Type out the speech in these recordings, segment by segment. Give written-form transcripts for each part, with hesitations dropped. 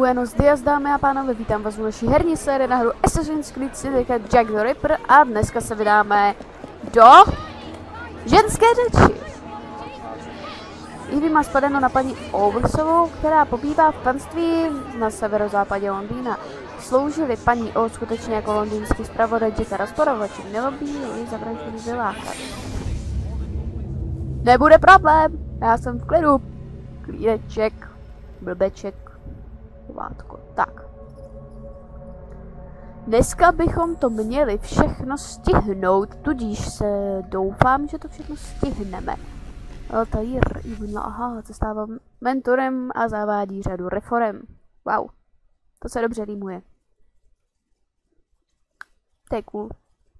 Buenos dias, dámy a pánové, vítám vás u naší herní série na hru Assassin's Creed Syndicate Jack the Ripper a dneska se vydáme do ženské řeči. Ivy má spadeno na paní Oversovou, která pobývá v panství na severozápadě Londýna. Sloužili paní O skutečně jako londýnský zpravodaj Jacka rozporovači, mělo by ji zavraždění vylákat. Nebude problém, já jsem v klidu. Klídeček, blbeček, povátko. Tak. Dneska bychom to měli všechno stihnout, tudíž se doufám, že to všechno stihneme. Altair Ibn Aha se stává mentorem a zavádí řadu reforem. Wow, to se dobře rýmuje. To je cool.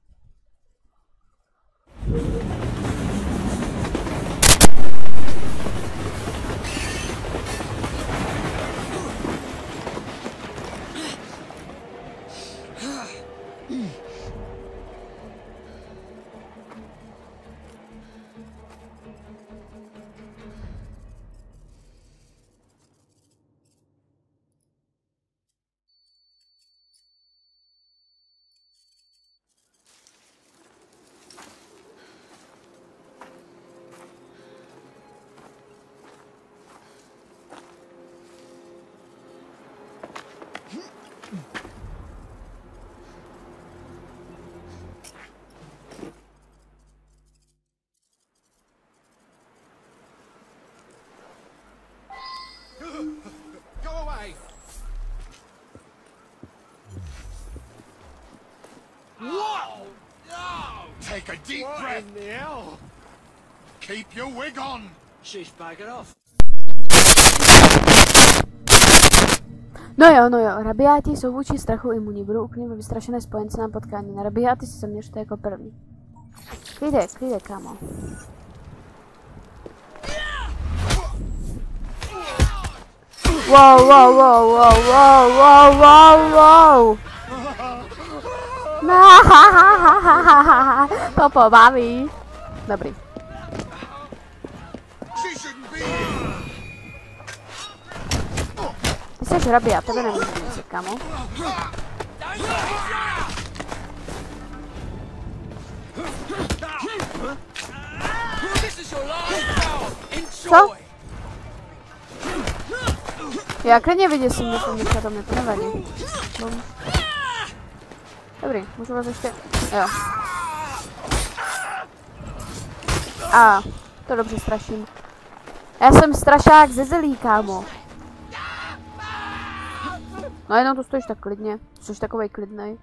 Go away! Whoa! No! Take a deep breath! In the hell? Keep your wig on! She's backing off. No jo, rabiáti jsou vůči strachu imunní, budou úplně ve vystrašené spojence na potkání. Na rabiáty se zaměřte jako první. Klidek, kámo. Wow. To pobaví. Dobrý. Ty jsi rabiát, tebe nemůžu říct, kámo. Co? Já klidně vyděsím, to mě to nevadí. Dobrý, můžu vás ještě... Jo. A, to dobře straším. Já jsem strašák ze zelí, kámo. No jenom tu stojíš tak klidně. Jsi takovej klidnej.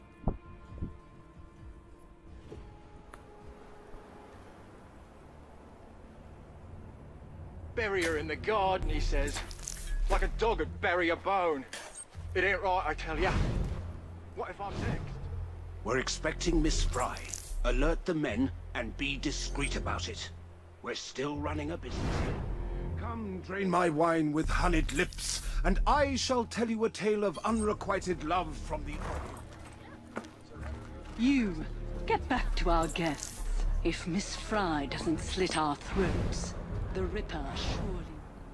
Bury her in the garden, he says. Like a dog would bury a bone. It ain't right, I tell ya. What if I'm next? We're expecting Miss Fry. Alert the men and be discreet about it. We're still running a business here. Come drain my wine with honeyed lips, and I shall tell you a tale of unrequited love from the Orient. You, get back to our guests. If Miss Fry doesn't slit our throats, the Ripper surely...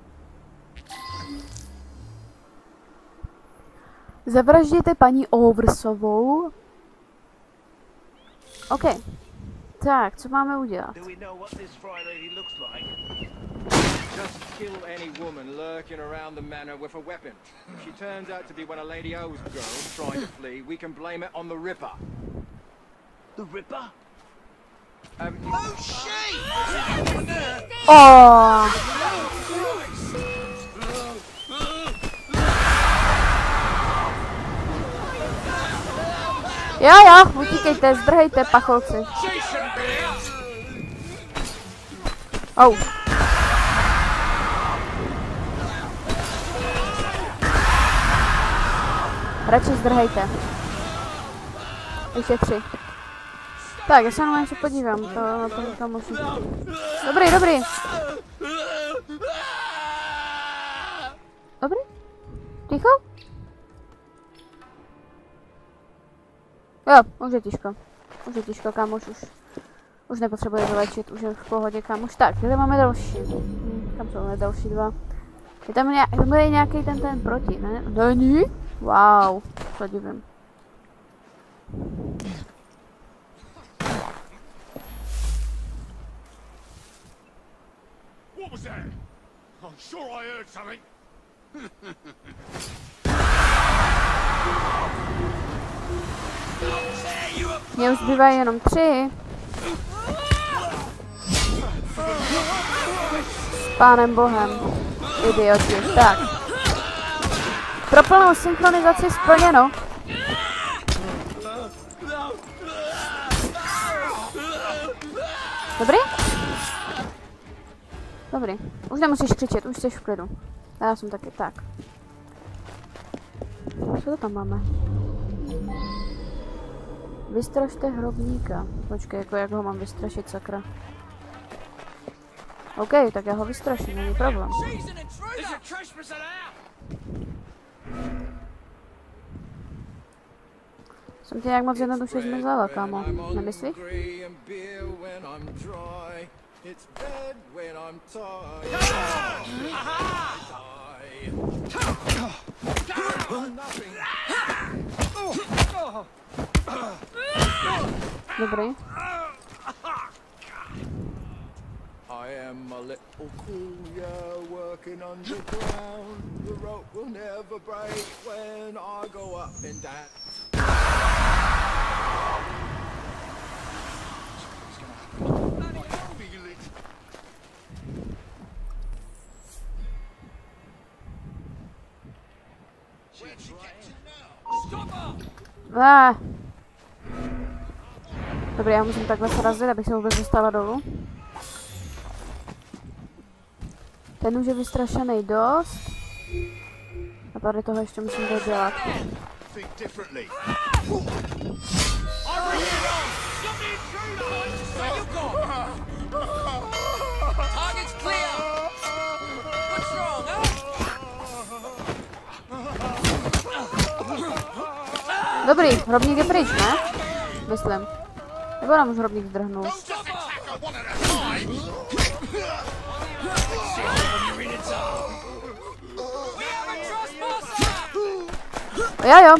Zavražděte paní Oversovou. OK. Tak, co máme udělat? Just kill any woman lurking around the manor with a weapon. If she turns out to be one of Lady O's girls trying to flee, we can blame it on the Ripper. The Ripper? Oh shit! Oh. Jo, utíkejte, zdrhejte, pacholci. Oh. Radši zdrhejte. Ještě 3. Tak, já se jenom něco podívám, to musím. Dobrý. Dobrý? Ticho? Jo, už je tiško, kámoš, už nepotřebuje vylečit, už je v pohodě, kámoš. Tak, kde máme další? Kam jsou další 2? Je tam bude nějaký ten proti, ne? Není? Wow, to divím. What was that? I'm sure I heard something. Mně už zbývají jenom 3. S pánem bohem. Idioti. Tak. Pro plnou synchronizaci splněno. Dobrý? Dobrý. Už nemusíš křičet, už jsi v klidu. Já jsem taky tak. Co to tam máme? Vystrašte hrobníka. Počkej, jako jak ho mám vystrašit, sakra. OK, tak já ho vystraším, není problém. Jsem tě nějak moc jednoduše zmizela, kámo. Nemyslíš? Dobrý. I am a little courier working underground. The rope will never break when I go up and down. Dobrý, já musím takhle srazit, abych se vůbec dostala dolů. Ten už je vystrašený dost. A tady toho ještě musím dodělat. Dobrý, hrobník je pryč, ne? Myslím. Nebo nám už hrobník zdrhnul. Jo.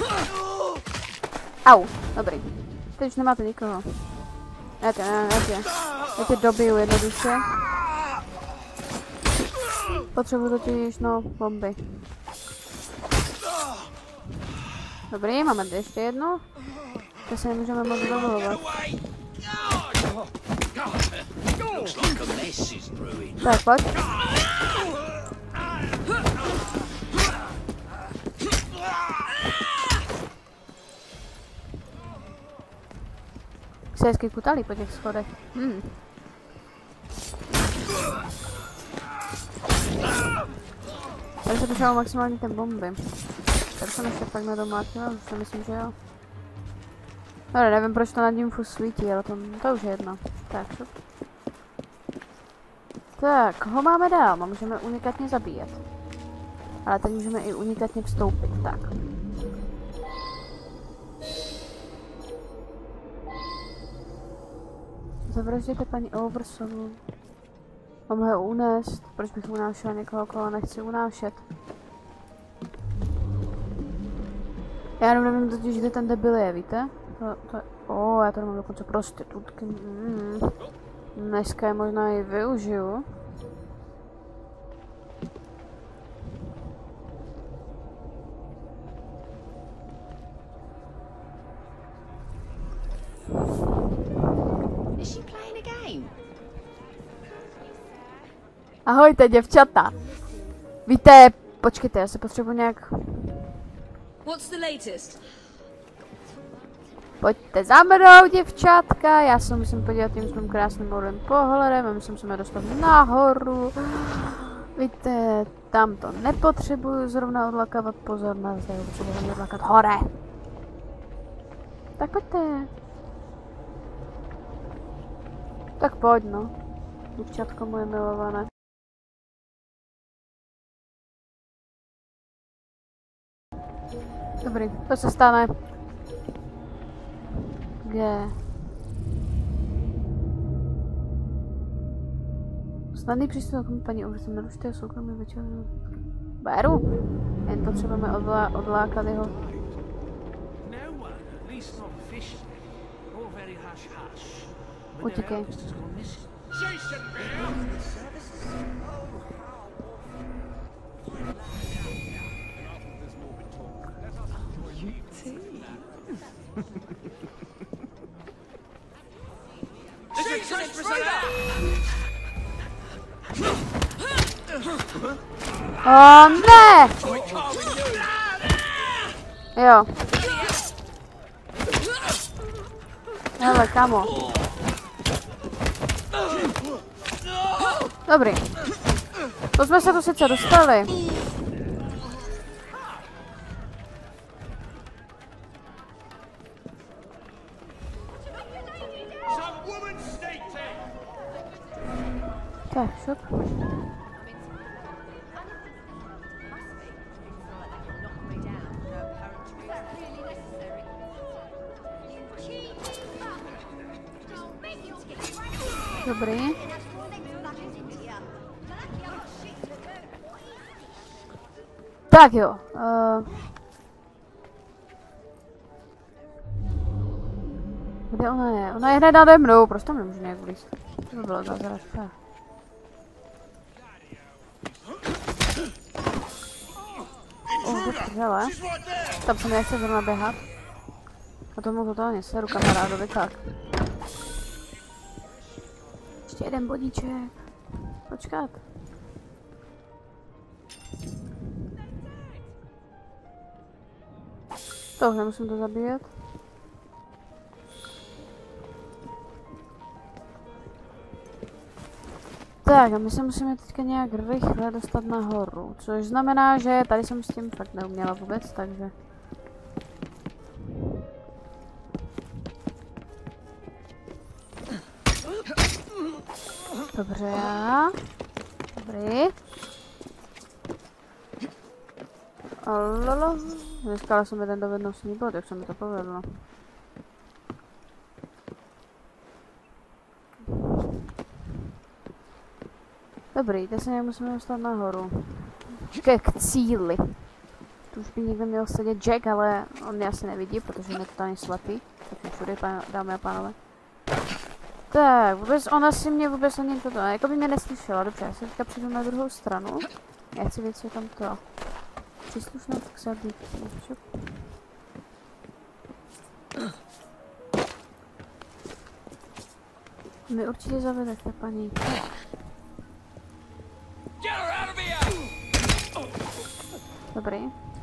Au, dobrý. Teď už nemáte nikoho. Já tě dobiju jednoduše. Potřebuji totiž, no, bomby. Dobrý, máme ještě jednu. To se nemůžeme moc dovolovat. Tak, pojď. Se hezky kutali po těch schodech. Tady se pošel maximálně ten bomby. Tak jsem ještě pak nedomátila, už si myslím, že jo. Dobre, nevím, proč to nad ním furt svítí, ale to už je jedno. Tak, ho máme dál, můžeme unikátně zabíjet. Ale teď můžeme i unikátně vstoupit, tak. Zavražděte paní Oversovu. Mám ho unést. Proč bych unášela někoho, koho nechci unášet? Já jenom nevím totiž, kde ten debil je, víte? Já tady mám dokonce prostitutky. Dneska je možná i využiju. Ahojte, děvčata. Víte, počkejte, já se potřebuji nějak... What's the latest? Pojďte za mnou, děvčátka, já se musím podívat tím svým krásným modrým pohledem a musím se dostat nahoru. Víte, tam to nepotřebuju zrovna odlakávat pozor na zde, potřebuji odlakat hore. Tak pojďte. Tak pojď, no. Děvčátko moje milované. Dobrý, to se stane. Snadný přístup k paní Overton, narušte soukromí večer. Beru. Jen potřebujeme odlákat jeho. Utíkej. O ne! Jo. Hele, kamo. Dobrý. To jsme se tu sice dostali. Tak, šup. Dobrý. Tak jo. Kde ona je? Ona je hned nade mnou, proč tam nemůžu nějak blízko? To by bylo zázrak. Hele. Tam se mi nechce zrovna běhat. A tomu totálně seru kamarádovi, tak. Ještě jeden bodíček. Počkat. To už nemusím to zabíjet. Tak a my se musíme teďka nějak rychle dostat nahoru, což znamená, že tady jsem s tím fakt neuměla vůbec, takže... Dobře, dobrý. Alolo. Získala jsem jeden dovednostní bod, jak se mi to povedlo. Dobrý, teď se nějak musíme dostat nahoru. K cíli. Tu už by někde měl sedět Jack, ale on mě asi nevidí, protože on je totálně slepý. Tak všude, dámy a pánové. Tak, vůbec, ona si mě vůbec ani toto, jako by mě neslyšela. Dobře, já se teďka přijdu na druhou stranu. Já chci vědět, co je tam to. Příslušnou tak se zabít. My určitě zavedete, paní. Dobrý.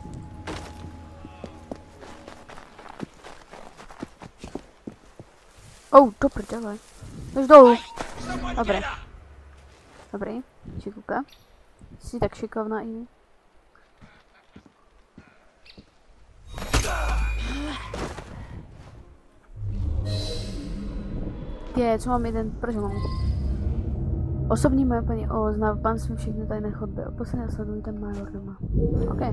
Do prdele. Jdeš dolů. Dobrý. Dobrý. Čikuka. Jsi tak šikovná i. Co mám jeden, proč mám? Osobní moje paní zná v panství všechny tajné chodby. Oposledně sledují ten major doma. OK.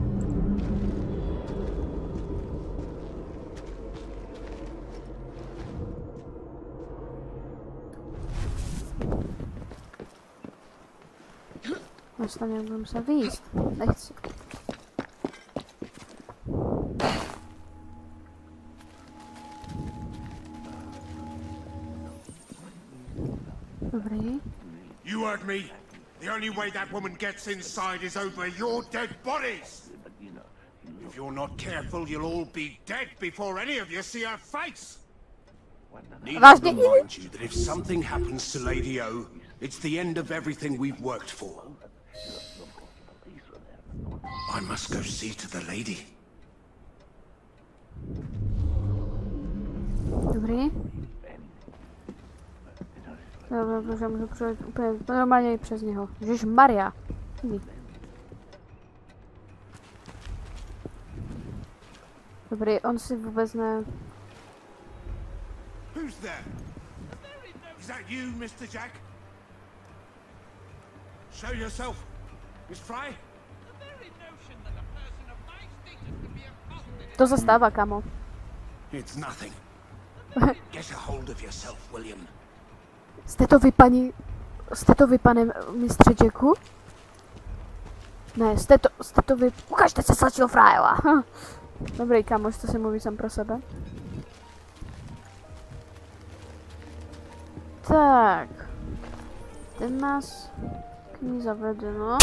Vlastně nějak budeme se výjist. Nechci. Dobrý. You heard me. The only way that woman gets inside is over your dead bodies. If you're not careful, you'll all be dead before any of you see her face. Need to remind you that if something happens to Lady O, it's the end of everything we've worked for. I must go see to the lady. Dobrý. Dobře, protože můžu přejít úplně normálně i přes něho. Ježišmarja. Dobrý, on si vůbec ne... Who's there? Is that you, Mr. Jack? Show yourself, Miss Fry. To se stává, kamo. It's nothing. Get a hold of yourself, William. Jste to vy, paní Jste to vy, pane mistře Jacku? Ne, jste to vy. Ukažte se, sladčího Fryla. Dobrý, kámoš, to si mluví sám pro sebe. Tak. Ten nás k ní zavede, no.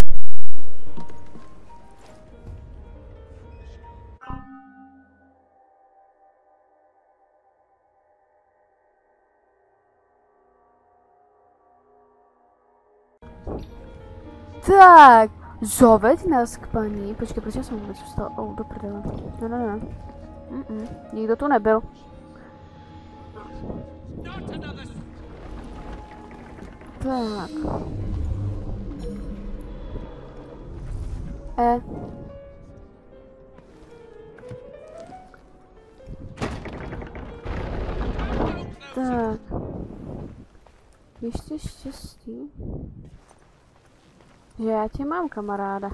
Tak, zoveď nás k paní. Počkej, proč já jsem vůbec vstal? Do prdele. Ne. Nikdo tu nebyl. Tak. Tak. Ještě štěstí. Že já tě mám, kamaráda.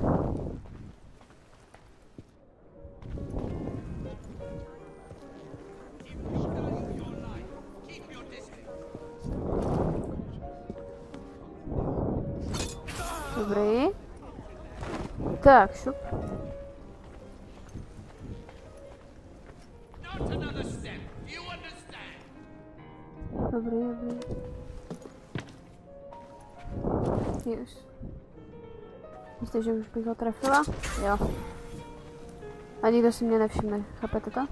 Dobrý. Tak, šup. Dobrý. Už. Myslíte, že už bych ho trefila? Jo. A nikdo si mě nevšimne, chápete to?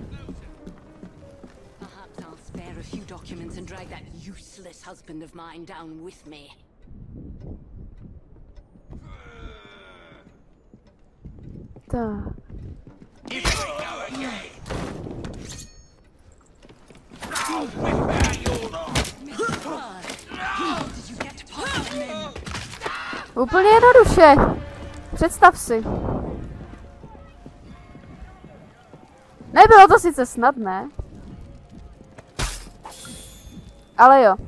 Tak. Úplně jednoduše. Představ si. Nebylo to sice snadné. Ale jo.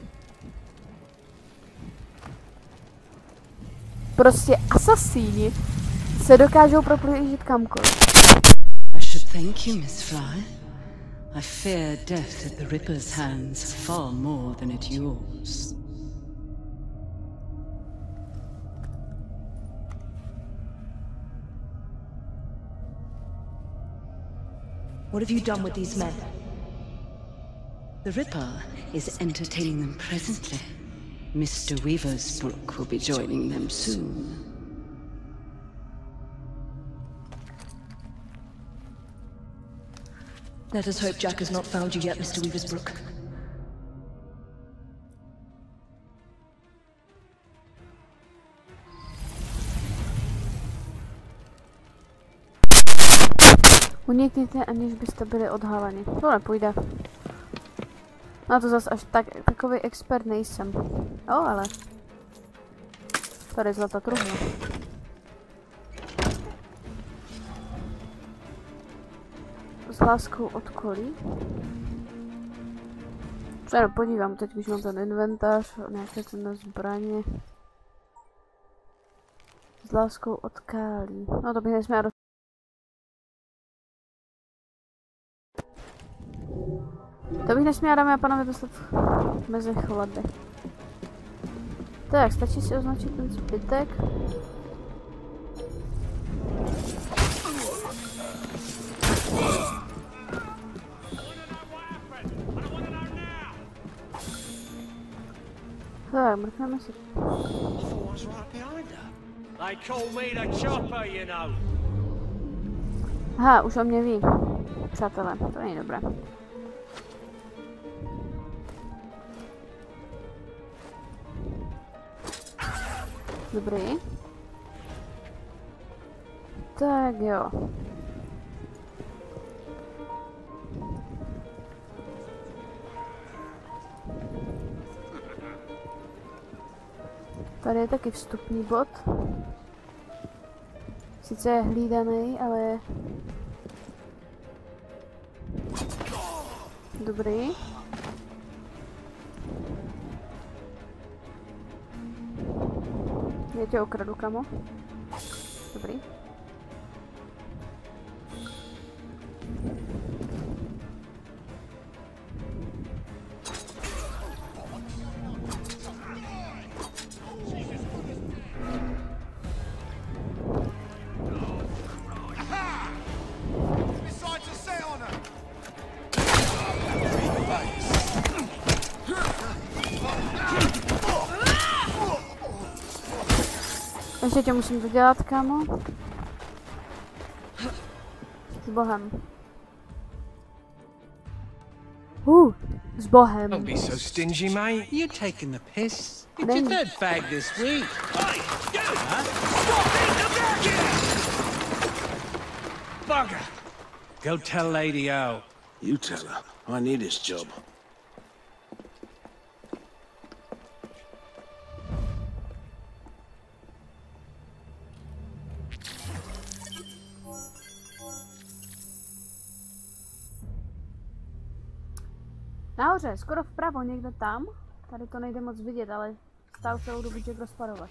Prostě asasíni se dokážou proplížit kamkoliv. I should thank you, Miss Fry. I fear death at the Ripper's hands far more than at yours. What have you done with these men? The Ripper is entertaining them presently. Mr. Weaversbrook will be joining them soon. Let us hope Jack has not found you yet, Mr. Weaversbrook. Unikněte, aniž byste byli odhaleni. To nepůjde. Na to zas až takový expert nejsem. Ale. Tady zlatá truhla. S láskou od kolí. Se jenom podívám teď, když mám ten inventář, nějaké ten zbraně. S láskou od kálí. No to bych nesměla dostat. To bych nesměla, dámy a pánové, dostat mezi chlady. Tak, stačí si označit ten zbytek. Tak, mrkneme si. Aha, už o mě ví. Přátelé, to není dobré. Dobrý. Tak jo. Tady je taky vstupní bod. Sice je hlídaný, ale je... Dobrý. Já tě okradu, kamo. Dobrý. Ještě tě musím dodělat, kámo. S bohem. S bohem. Don't be so stingy, mate. You taking the piss? It's your third fag this week. Hey, you! Stop being the virgin! Bugger! Go tell Lady O. You tell her. I need this job. Nahoře, skoro vpravo, někde tam. Tady to nejde moc vidět, ale stál celou dobu Jack rozparovat.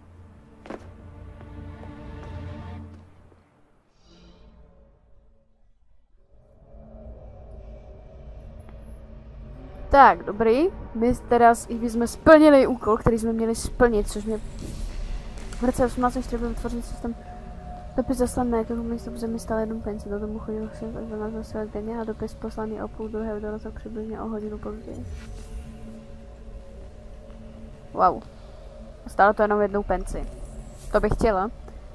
Tak, dobrý. My teda s Evie jsme splnili úkol, který jsme měli splnit, což mě v roce 1804 byl vytvořen systém. Dopis zaslaný jako místo v zemi stále 1 penci, do domu chodil se až 12 let denně a dopis poslaný o půl druhé dorazil přibližně o hodinu později. Wow. Stálo to jenom 1 penci. To bych chtěla.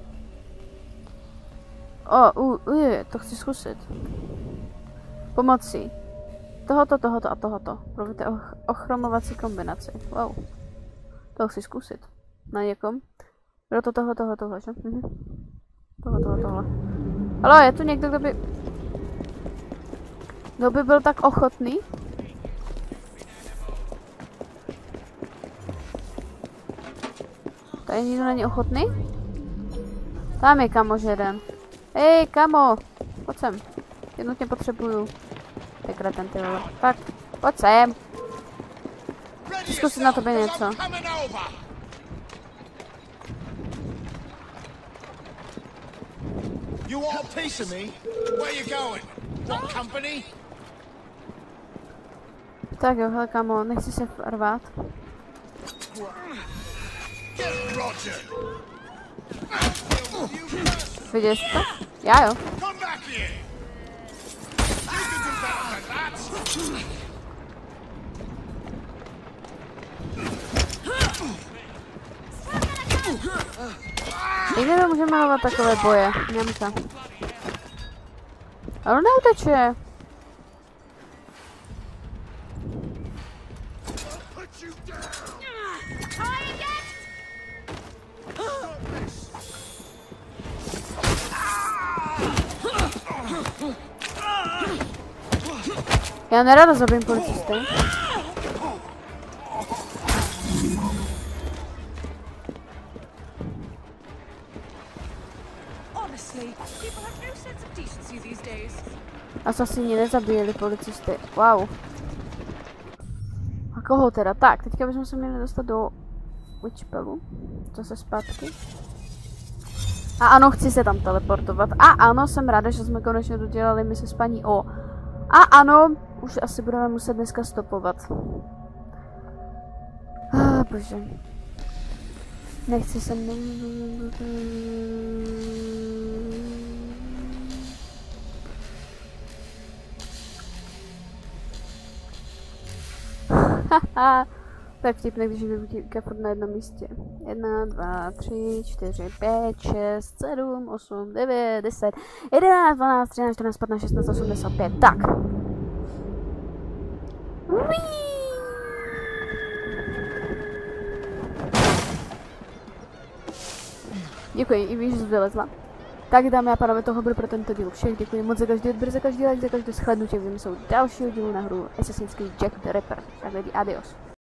To chci zkusit. Pomocí tohoto a tohoto. Provedete ochromovací kombinaci. Wow. To chci zkusit. Na někom. Bylo to tohle, že? Tohle. Haló, je tu někdo, kdo by byl tak ochotný? Tady nikdo není ochotný? Tam je kamož jeden. Hej, kamo! Pojď sem. Jednotně potřebuju. Ty kreten, ty vole. Tak, pojď sem. Zkusit na tobě něco. You want a piece of me? Where you going? What company? Tak jo, hele kamo, nechci se rvát. Get Roger. Viděli jste to? Já jo. Come back here. You can do better than that. Nikdy nemůžeme malovat takové boje, Němka. Ale on neuteče. Já nerada zabijím policisty. Asasini nezabíjeli policisty. Wow. A koho teda? Tak, teďka bychom se měli dostat do Witchpelu. Zase zpátky. A ano, chci se tam teleportovat. A ano, jsem ráda, že jsme konečně dodělali mise s paní O. A ano, už asi budeme muset dneska stopovat. Bože. Nechci se... Tak vtipné, když vybutíka furt na jednom místě. 1, 2, 3, 4, 5, 6, 7, 8, 9, 10, 11, 12, 13, 14, 15, 16, 85. Tak. Děkuji, i víš, že jsi vylezla. Tak dámy a pánové, toho bude pro tento díl všech. Děkuji moc za každý odběr, za každý like, za každé shlédnutí. Vidíme se u dalšího dílu na hru Assassin's Creed Jack the Ripper. Tak lidi, adios.